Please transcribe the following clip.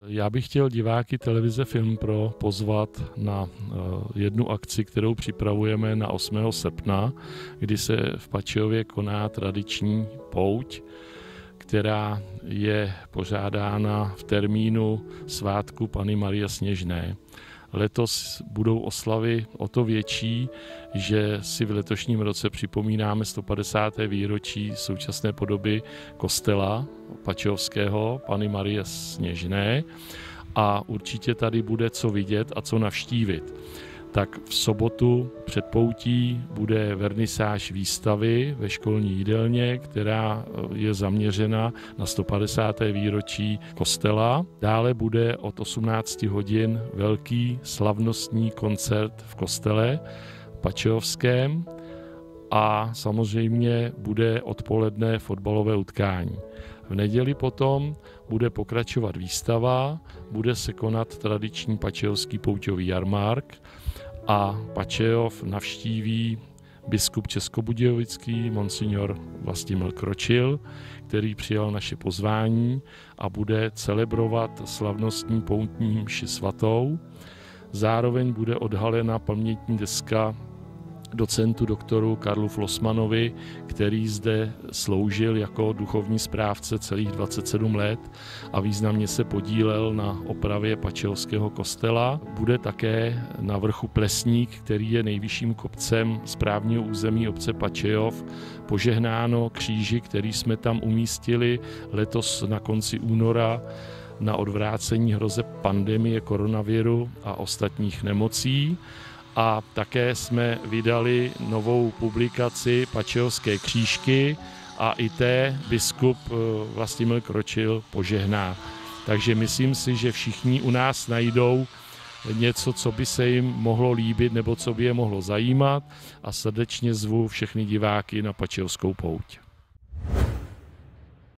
Já bych chtěl diváky televize Film Pro pozvat na jednu akci, kterou připravujeme na 8. srpna, kdy se v Pačijově koná tradiční pouť, která je pořádána v termínu svátku Panny Marie Sněžné. Letos budou oslavy o to větší, že si v letošním roce připomínáme 150. výročí současné podoby kostela pačijovského Panny Marie Sněžné a určitě tady bude co vidět a co navštívit. Tak v sobotu před poutí bude vernisáž výstavy ve školní jídelně, která je zaměřena na 150. výročí kostela. Dále bude od 18 hodin velký slavnostní koncert v kostele pačijovském a samozřejmě bude odpoledne fotbalové utkání. V neděli potom bude pokračovat výstava, bude se konat tradiční pačijovský pouťový jarmark a Pačijov navštíví biskup Českobudějovický, monsignor Vlastimil Kročil, který přijal naše pozvání a bude celebrovat slavnostní poutní mši svatou. Zároveň bude odhalena pamětní deska docentu doktoru Karlu Flossmanovi, který zde sloužil jako duchovní správce celých 27 let a významně se podílel na opravě pačijovského kostela. Bude také na vrchu Plesník, který je nejvyšším kopcem správního území obce Pačijov, požehnáno kříži, který jsme tam umístili letos na konci února na odvrácení hrozeb pandemie koronaviru a ostatních nemocí. A také jsme vydali novou publikaci Pačijovské křížky a i té biskup Vlastimil Kročil požehná. Takže myslím si, že všichni u nás najdou něco, co by se jim mohlo líbit nebo co by je mohlo zajímat a srdečně zvu všechny diváky na Pačijovskou pouť.